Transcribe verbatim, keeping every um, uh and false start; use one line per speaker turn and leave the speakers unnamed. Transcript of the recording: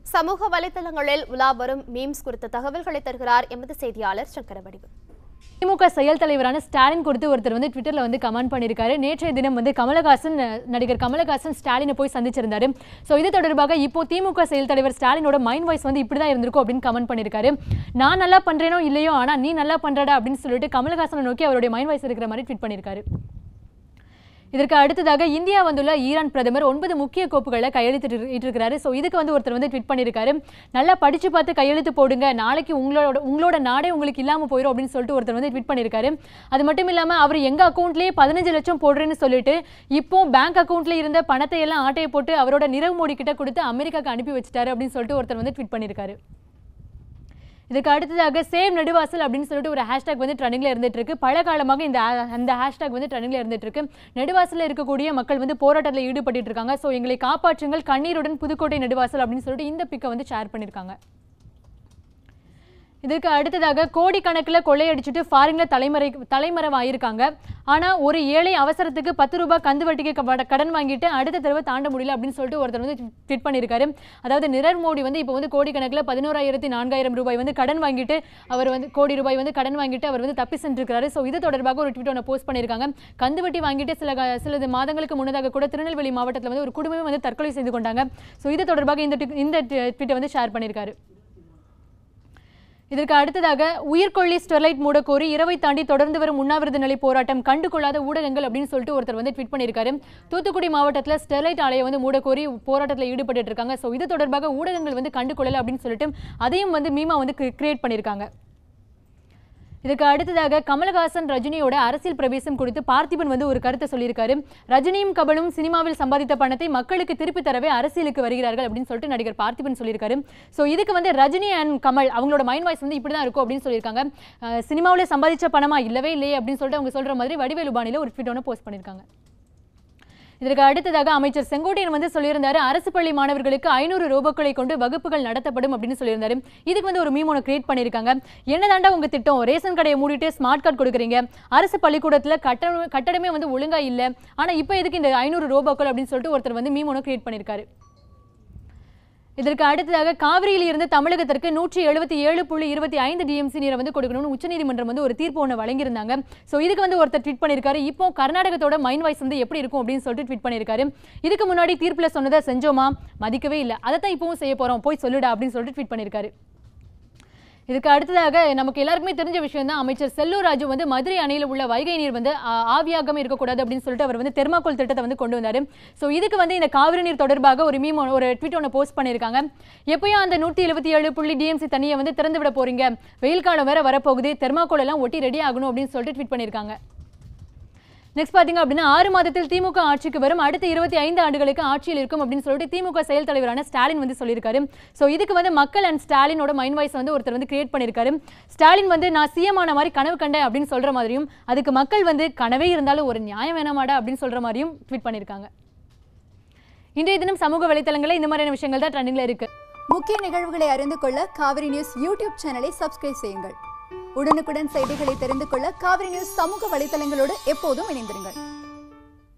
சமூக வலைதளங்களில் உலா வரும் மீம்ஸ் குறித்த தகவல்களை தருகிறார் எமது செய்தியாளர் சங்கரவடிவு.
திமுக செயல் தலைவரான ஸ்டாலின் கொடுத்து ஒருத்தர் வந்து ட்விட்டர்ல வந்து கமெண்ட் பண்ணியிருக்காரு. நேற்றைய தினம் வந்து கமலஹாசன் நடிகர் கமலஹாசன் ஸ்டாலினை போய் சந்திச்சிருந்தாரு. ஸோ இது தொடர்பாக இப்போ திமுக செயல் தலைவர் ஸ்டாலினோட மைண்ட் வாய்ஸ் வந்து இப்படிதான் இருந்திருக்கும் அப்படின்னு கமெண்ட் பண்ணியிருக்காரு. நான் நல்லா பண்றேனோ இல்லையோ, ஆனா நீ நல்லா பண்றடா அப்படின்னு சொல்லிட்டு கமலஹாசனை நோக்கி அவருடைய மைண்ட் வாய்ஸ் இருக்கிற மாதிரி ட்வீட் பண்ணியிருக்காரு. இதற்கு அடுத்ததாக இந்தியா வந்துள்ள ஈரான் பிரதமர் ஒன்பது முக்கிய கோப்புகளை கையெழுத்திட்டிருக்கிறாரு. ஸோ இதுக்கு வந்து ஒருத்தர் வந்து ட்வீட் பண்ணியிருக்காரு. நல்லா படிச்சு பார்த்து கையெழுத்து போடுங்க, நாளைக்கு உங்களோட உங்களோட நாடே உங்களுக்கு இல்லாமல் போயிடும் அப்படின்னு சொல்லிட்டு ஒருத்தர் வந்து ட்வீட் பண்ணியிருக்காரு. அது மட்டும் இல்லாமல் அவர் எங்க அக்கௌண்ட்லேயே பதினஞ்சு லட்சம் போடுறேன்னு சொல்லிட்டு இப்போ பேங்க் அக்கௌண்ட்ல இருந்த பணத்தை எல்லாம் ஆட்டையை போட்டு அவரோட நிரவ் மோடி கிட்ட கொடுத்து அமெரிக்காவுக்கு அனுப்பி வச்சிட்டாரு அப்படின்னு சொல்லிட்டு ஒருத்தர் வந்து ட்வீட் பண்ணியிருக்காரு. இதுக்கு அடுத்ததாக சேவ் நெடுவாசல் அப்படின்னு சொல்லிட்டு ஒரு ஹேஷ்டாக் வந்து ட்ரெண்டிங்ல இருந்துட்டு இருக்கு. பல காலமாக இந்த அந்த ஹேஷ்டாக் வந்து ட்ரெண்டிங்ல இருந்துட்டு இருக்கு. நெடுவாசலில் இருக்கக்கூடிய மக்கள் வந்து போராட்டத்தில் ஈடுபட்டு இருக்காங்க. ஸோ எங்களை காப்பாற்றுங்கள், கண்ணீருடன் புதுக்கோட்டை நெடுவாசல் அப்படின்னு சொல்லிட்டு இந்த பிக்கை வந்து ஷேர் பண்ணியிருக்காங்க. இதற்கு அடுத்ததாக கோடிக்கணக்கில் கொள்ளையடிச்சுட்டு ஃபாரின்ல தலைமறை தலைமறைவாயிருக்காங்க. ஆனால் ஒரு ஏழை அவசரத்துக்கு பத்து ரூபாய் கந்து வட்டிக்கு கடன் வாங்கிட்டு அடுத்த தடவை தாண்ட முடியல அப்படின்னு சொல்லிட்டு ஒருத்தர் வந்து ட்வீட் பண்ணியிருக்காரு. அதாவது நிரவ் மோடி வந்து இப்போ வந்து கோடிக்கணக்கில் பதினோராயிரத்தி நான்காயிரம் ரூபாய் வந்து கடன் வாங்கிட்டு அவர் வந்து கோடி ரூபாய் வந்து கடன் வாங்கிட்டு அவர் வந்து தப்பி சென்றிருக்கிறாரு. ஸோ இது தொடர்பாக ஒரு ட்வீட் ஒன்று போஸ்ட் பண்ணியிருக்காங்க. கந்து வட்டி வாங்கிட்டு சில சில மாதங்களுக்கு முன்னதாக கூட திருநெல்வேலி மாவட்டத்தில் வந்து ஒரு குடும்பமே வந்து தற்கொலை செய்து கொண்டாங்க. ஸோ இது தொடர்பாக இந்த இந்த ட்வீட்டை வந்து ஷேர் பண்ணியிருக்காரு. இதற்கு அடுத்ததாக உயிர்கொல்லி ஸ்டெர்லைட் மூடக்கோரி இரவை தாண்டி தொடர்ந்து வரும் உண்ணாவிரத நிலை போராட்டம் கண்டுகொள்ளாத ஊடகங்கள் அப்படின்னு சொல்லிட்டு ஒருத்தர் வந்து ட்வீட் பண்ணியிருக்காரு. தூத்துக்குடி மாவட்டத்தில் ஸ்டெர்லைட் ஆலையை வந்து மூடக்கோரி போராட்டத்தில் ஈடுபட்டு இருக்காங்க. ஸோ இது தொடர்பாக ஊடகங்கள் வந்து கண்டுகொள்ளல அப்படின்னு சொல்லிட்டு அதையும் வந்து மீமா வந்து கிரியேட் பண்ணியிருக்காங்க. இதுக்கு அடுத்ததாக கமலஹாசன் ரஜினியோட அரசியல் பிரவேசம் குறித்து பார்த்திபன் வந்து ஒரு கருத்தை சொல்லியிருக்காரு. ரஜினியும் கமலும் சினிமாவில் சம்பாதித்த பணத்தை மக்களுக்கு திருப்பி தரவே அரசியலுக்கு வருகிறார்கள் அப்படின்னு சொல்லிட்டு நடிகர் பார்த்திபன் சொல்லியிருக்காரு. ஸோ இதுக்கு வந்து ரஜினி அண்ட் கமல் அவங்களோட மைண்ட் வாய்ஸ் வந்து இப்படி தான் இருக்கும் அப்படின்னு சொல்லியிருக்காங்க. சினிமாவில் சம்பாதிச்ச பணமா இல்லவே இல்லையே அப்படின்னு சொல்லிட்டு அவங்க சொல்ற மாதிரி வடிவேலு பாணியில் ஒரு ட்வீட் ஒன்று போஸ்ட் பண்ணியிருக்காங்க. இதற்கு அடுத்ததாக அமைச்சர் செங்கோட்டையன் வந்து சொல்லியிருந்தாரு, அரசு பள்ளி மாணவர்களுக்கு ஐநூறு ரோபோக்களை கொண்டு வகுப்புகள் நடத்தப்படும் அப்படின்னு சொல்லியிருந்தாரு. இதுக்கு வந்து ஒரு மீம் ஒன்று கிரியேட் பண்ணியிருக்காங்க. என்னதாண்டா உங்க திட்டம், ரேஷன் கடையை மூடிட்டு ஸ்மார்ட் கார்டு கொடுக்குறீங்க, அரசு பள்ளிக்கூடத்தில் கட்ட கட்டடமே வந்து ஒழுங்கா இல்லை, ஆனா இப்போ எதுக்கு இந்த ஐநூறு ரோபோக்கள் அப்படின்னு சொல்லிட்டு ஒருத்தர் வந்து மீம் ஒன்று கிரியேட் பண்ணியிருக்காரு. இதற்கு அடுத்ததாக காவிரியில் இருந்து தமிழகத்திற்கு நூற்றி எழுபத்தி ஏழு புள்ளி இருபத்தி ஐந்து டிஎம்சி நீரை வந்து கொடுக்கணும்னு உச்சநீதிமன்றம் வந்து ஒரு தீர்ப்பு ஒன்று வழங்கியிருந்தாங்க. ஸோ இதுக்கு வந்து ஒருத்தர் ட்வீட் பண்ணியிருக்காரு. இப்போ கர்நாடகத்தோட மைண்ட் வாய்ஸ் வந்து எப்படி இருக்கும் அப்படின்னு சொல்லிட்டு ட்வீட் பண்ணியிருக்காரு. இதுக்கு முன்னாடி தீர்ப்பில் சொன்னதை செஞ்சோமா, மதிக்கவே இல்லை, அதை தான் இப்பவும் செய்ய போறோம், போய் சொல்லுடா அப்படின்னு சொல்லிட்டு ட்வீட் பண்ணியிருக்காரு. இதுக்கு அடுத்ததாக நமக்கு எல்லாருக்குமே தெரிஞ்ச விஷயம் தான், அமைச்சர் செல்லூர் ராஜு வந்து மதுரை அணையில் உள்ள வைகை நீர் வந்து ஆவியாகாம இருக்கக்கூடாது அப்படின்னு சொல்லிட்டு அவர் வந்து தெர்மாக்கோல் திட்டத்தை வந்து கொண்டு வந்தாரு. ஸோ இதுக்கு வந்து இந்த காவிரி நீர் தொடர்பாக ஒரு மீம் ஒரு ட்வீட் ஒன்று போஸ்ட் பண்ணியிருக்காங்க. எப்பயும் அந்த நூற்றி எழுபத்தி ஏழு புள்ளி டிஎம்சி தண்ணியை வந்து திறந்து விட போறீங்க, வெயில் காலம் வேற வரப்போகுது, தெர்மாக்கோல் எல்லாம் ஒட்டி ரெடி ஆகணும் அப்படின்னு சொல்லிட்டு ட்வீட் பண்ணியிருக்காங்க. நெக்ஸ்ட் பாத்தீங்க அப்படின்னா ஆறு மாதத்தில் திமுக ஆட்சிக்கு வரும், அடுத்த இருபத்தி ஐந்து ஆண்டுகளுக்கு ஆட்சியில் இருக்கும் அப்படின்னு சொல்லிட்டு திமுக செயல் தலைவரான ஸ்டாலின் வந்து சொல்லியிருக்காரு. ஸோ இதுக்கு வந்து மக்கள் அண்ட் ஸ்டாலினோட மைண்ட் வாய்ஸ் வந்து ஒருத்தர் வந்து கிரியேட் பண்ணியிருக்காரு. ஸ்டாலின் வந்து நான் சிஎம் ஆன மாதிரி கனவு கண்டேன் அப்படின்னு சொல்ற மாதிரியும், அதுக்கு மக்கள் வந்து கனவே இருந்தாலும் ஒரு நியாயம் வேணாமாடா அப்படின்னு சொல்ற மாதிரியும் ட்வீட் பண்ணியிருக்காங்க. இன்றைய தினம் சமூக வலைதளங்களில் இந்த மாதிரியான விஷயங்கள் தான் ட்ரெண்டிங்ல இருக்கு.
முக்கிய நிகழ்வுகளை அறிந்து கொள்ள காவிரி நியூஸ் யூடியூப் சேனலை சப்ஸ்கிரைப் செய்யுங்கள். உடனுக்குடன் செய்திகளை தெரிந்து கொள்ள காவிரி நியூஸ் சமூக வலைதளங்களோடு எப்போதும் இணைந்திருங்கள்.